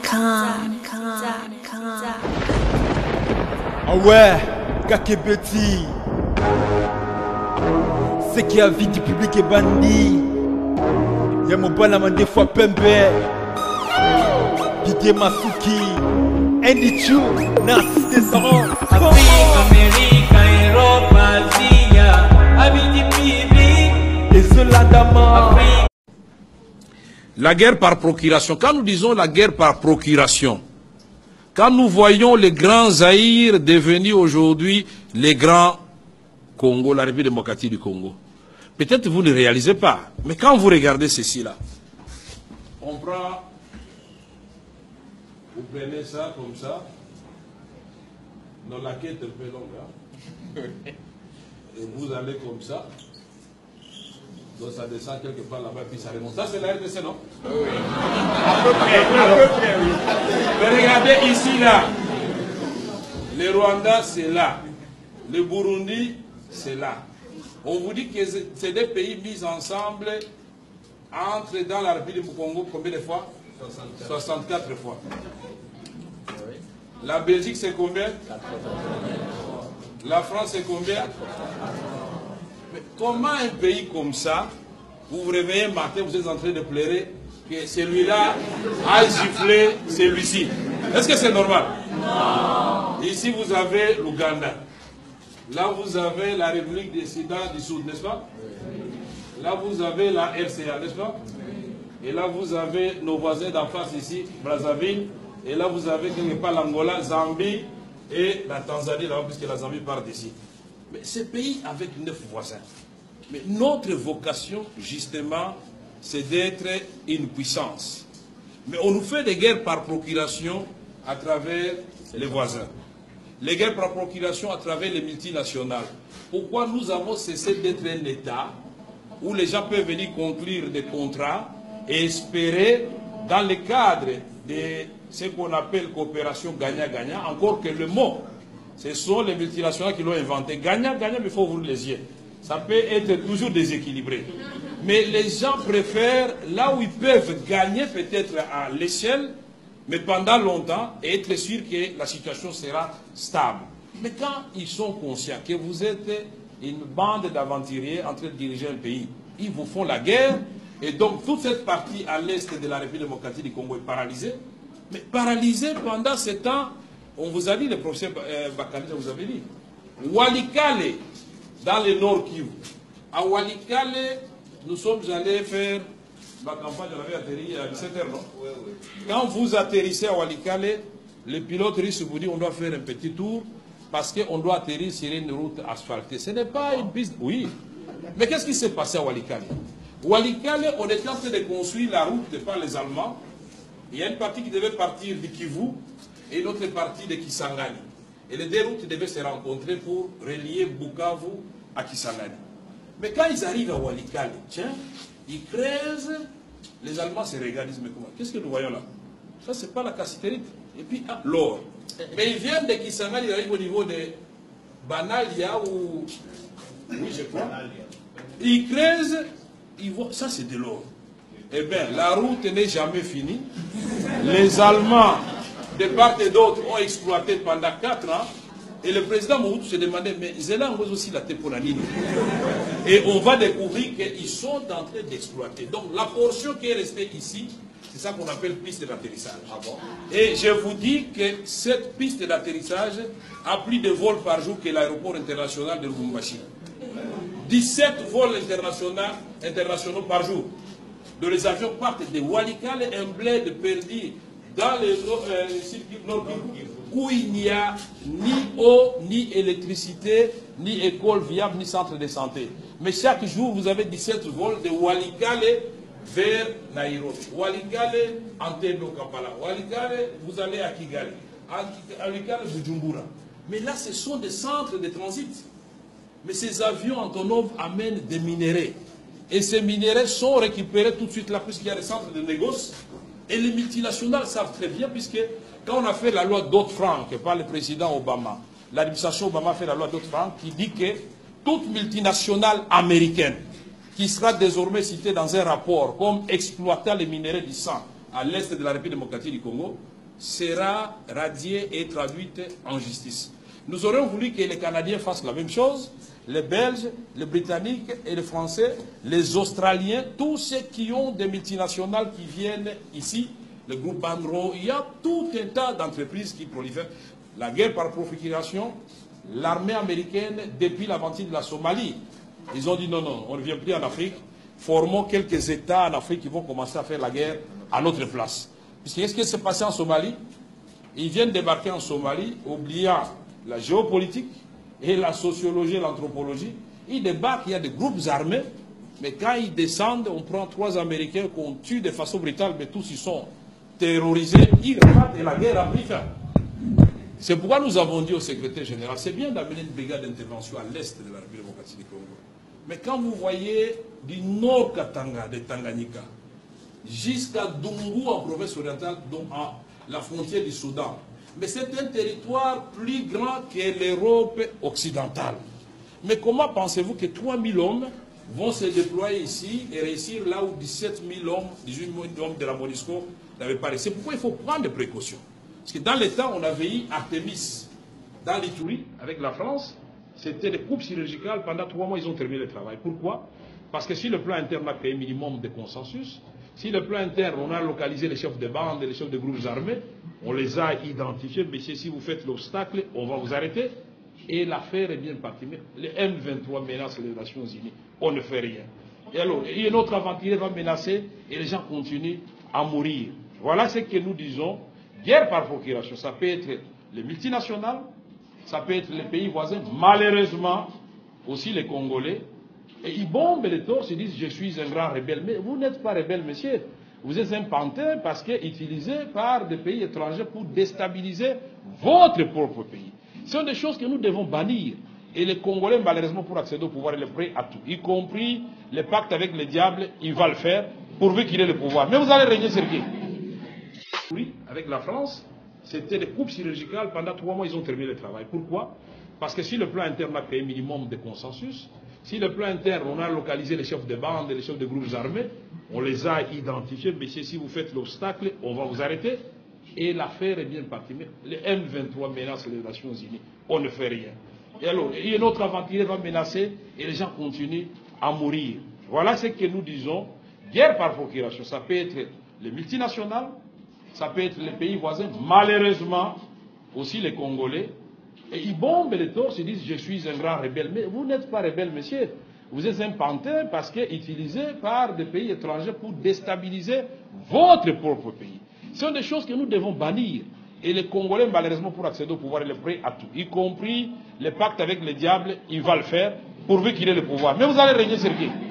Ah ouais, Kakebeti. C'est qui a vie du public est bandit. Y'a mon bon des fois Pembe. Didier Masuki. Andy Chou, Narcisse Descendant. Afrique, Amérique, Europe, Asie, amis du public. Et Zolandama. La guerre par procuration. Quand nous disons la guerre par procuration, quand nous voyons les grands Zaïre devenir aujourd'hui les grands Congo, la République démocratique du Congo, peut-être vous ne réalisez pas, mais quand vous regardez ceci-là, on prend, vous prenez ça comme ça, dans la quête un peu longue, hein, et vous allez comme ça. Donc ça descend quelque part là-bas, puis ça remonte. Ça, c'est la RDC, non? Oui. À peu près, oui. Mais regardez ici, là. Le Rwanda, c'est là. Le Burundi, c'est là. On vous dit que c'est des pays mis ensemble, entrent dans la République du Congo combien de fois? 64 fois. La Belgique, c'est combien? La France, c'est combien? Mais comment un pays comme ça, vous vous réveillez un matin, vous êtes en train de pleurer que celui-là a giflé celui-ci? Est-ce que c'est normal? Non. Ici, vous avez l'Ouganda. Là, vous avez la République des Soudan du Sud, n'est-ce pas? Là, vous avez la RCA, n'est-ce pas? Et là, vous avez nos voisins d'en face ici, Brazzaville. Et là, vous avez quelque part l'Angola, Zambie et la Tanzanie, là, puisque la Zambie part d'ici. Mais ces pays avec 9 voisins. Mais notre vocation, justement, c'est d'être une puissance. Mais on nous fait des guerres par procuration à travers les voisins. Les guerres par procuration à travers les multinationales. Pourquoi nous avons cessé d'être un État où les gens peuvent venir conclure des contrats et espérer, dans le cadre de ce qu'on appelle coopération gagnant-gagnant, encore que le mot, ce sont les multinationales qui l'ont inventé. Gagnant-gagnant, mais il faut ouvrir les yeux. Ça peut être toujours déséquilibré. Mais les gens préfèrent là où ils peuvent gagner peut-être à l'échelle, mais pendant longtemps, et être sûr que la situation sera stable. Mais quand ils sont conscients que vous êtes une bande d'aventuriers en train de diriger un pays, ils vous font la guerre, et donc toute cette partie à l'est de la République démocratique du Congo est paralysée. Mais paralysée pendant ce temps, on vous a dit, le professeur Bakali vous avez dit, Walikale, dans le nord Kivu. À Walikale, nous sommes allés faire ma campagne, on avait atterri à 17h, non? Oui, oui. Quand vous atterrissez à Walikale, le pilote russe vous dit on doit faire un petit tour parce qu'on doit atterrir sur une route asphaltée. Ce n'est pas une piste. Oui. Mais qu'est-ce qui s'est passé à Walikale? Walikale, on était en train de construire la route par les Allemands. Il y a une partie qui devait partir du Kivu et une autre partie de Kisangani. Et les deux routes devaient se rencontrer pour relier Bukavu à Kisangani. Mais quand ils arrivent à Walikale, tiens, ils creusent, les Allemands se regardent, ils disent, mais comment? Qu'est-ce que nous voyons là? Ça, c'est pas la cassiterite. Et puis, ah, l'or. Mais ils viennent de Kisangani, ils arrivent au niveau de Banalia ou... Oui, je crois. Ils creusent, ils voient, ça c'est de l'or. Eh bien, la route n'est jamais finie. Les Allemands, de part et d'autre, ont exploité pendant 4 ans. Et le président Mobutu se demandait, mais Zélan aussi la Teponanine. Et on va découvrir qu'ils sont en train d'exploiter. Donc la portion qui est restée ici, c'est ça qu'on appelle piste d'atterrissage. Ah bon? Et je vous dis que cette piste d'atterrissage a plus de vols par jour que l'aéroport international de Lubumbashi. 17 vols internationaux par jour. Donc les avions partent de Walikale, un bled perdu dans le circuit nord où il n'y a ni eau, ni électricité, ni école viable, ni centre de santé. Mais chaque jour, vous avez 17 vols de Walikale vers Nairobi. Walikale, Entebbe Kampala. Walikale, vous allez à Kigali. Walikale, Bujumbura. Mais là, ce sont des centres de transit. Mais ces avions Antonov amènent des minéraux. Et ces minéraux sont récupérés tout de suite là, puisqu'il y a des centres de négoce. Et les multinationales savent très bien, puisque quand on a fait la loi Dodd-Frank par le président Obama, l'administration Obama a fait la loi Dodd-Frank qui dit que toute multinationale américaine qui sera désormais citée dans un rapport comme exploitant les minéraux du sang à l'est de la République démocratique du Congo sera radiée et traduite en justice. Nous aurions voulu que les Canadiens fassent la même chose, les Belges, les Britanniques et les Français, les Australiens, tous ceux qui ont des multinationales qui viennent ici, le groupe Banro, il y a tout un tas d'entreprises qui prolifèrent. La guerre par procuration, l'armée américaine, depuis l'aventure de la Somalie, ils ont dit non, non, on ne vient plus en Afrique, formons quelques États en Afrique qui vont commencer à faire la guerre à notre place. Puisque qu'est-ce qui s'est passé en Somalie? Ils viennent débarquer en Somalie, oubliant la géopolitique et la sociologie et l'anthropologie. Ils débarquent, il y a des groupes armés, mais quand ils descendent, on prend 3 Américains qu'on tue de façon brutale, mais tous ils sont terrorisés, ils ratent et la guerre a pris fin. C'est pourquoi nous avons dit au secrétaire général, c'est bien d'amener une brigade d'intervention à l'est de la République démocratique du Congo. Mais quand vous voyez du nord Katanga, de Tanganyika, jusqu'à Dungu en province orientale, donc à la frontière du Soudan, mais c'est un territoire plus grand que l'Europe occidentale. Mais comment pensez-vous que 3000 hommes vont se déployer ici et réussir là où 17 000 hommes, 18 000 hommes de la MONUSCO n'avaient pas réussi? C'est pourquoi il faut prendre des précautions. Parce que dans les temps, on avait eu Artemis dans l'Itourie avec la France. C'était des coupes chirurgicales. Pendant 3 mois, ils ont terminé le travail. Pourquoi? Parce que si le plan interne a créé un minimum de consensus, si le plan interne, on a localisé les chefs de bande et les chefs de groupes armés, on les a identifiés, mais si vous faites l'obstacle, on va vous arrêter. Et l'affaire est bien partie. Mais les M23 menacent les Nations Unies. On ne fait rien. Et alors, il y a un autre aventurier va menacer et les gens continuent à mourir. Voilà ce que nous disons. Guerre par procuration, ça peut être les multinationales, ça peut être les pays voisins, malheureusement aussi les Congolais. Et ils bombent les torses, ils disent je suis un grand rebelle. Mais vous n'êtes pas rebelle, monsieur. Vous êtes un pantin parce que utilisé par des pays étrangers pour déstabiliser votre propre pays. Ce sont des choses que nous devons bannir. Et les Congolais, malheureusement, pour accéder au pouvoir, ils sont prêts à tout. Y compris les pactes avec le diable, il va le faire pourvu qu'il ait le pouvoir. Mais vous allez régner sur qui? Oui, avec la France, c'était des coupes chirurgicales. Pendant 3 mois, ils ont terminé le travail. Pourquoi? Parce que si le plan interne a créé un minimum de consensus, si le plan interne, on a localisé les chefs de bande et les chefs de groupes armés, on les a identifiés, mais si vous faites l'obstacle, on va vous arrêter. Et l'affaire est bien partie. Mais les M23 menacent les Nations Unies. On ne fait rien. Et alors, il y a un autre aventurier va menacer et les gens continuent à mourir. Voilà ce que nous disons. Guerre par procuration, ça peut être les multinationales, ça peut être les pays voisins, malheureusement aussi les Congolais. Et ils bombent les torses, ils disent je suis un grand rebelle. Mais vous n'êtes pas rebelle, monsieur. Vous êtes un pantin parce que utilisé par des pays étrangers pour déstabiliser votre propre pays. Ce sont des choses que nous devons bannir. Et les Congolais, malheureusement, pour accéder au pouvoir, ils sont prêts à tout. Y compris les pactes avec le diable, il va le faire pourvu qu'il ait le pouvoir. Mais vous allez régner sur qui?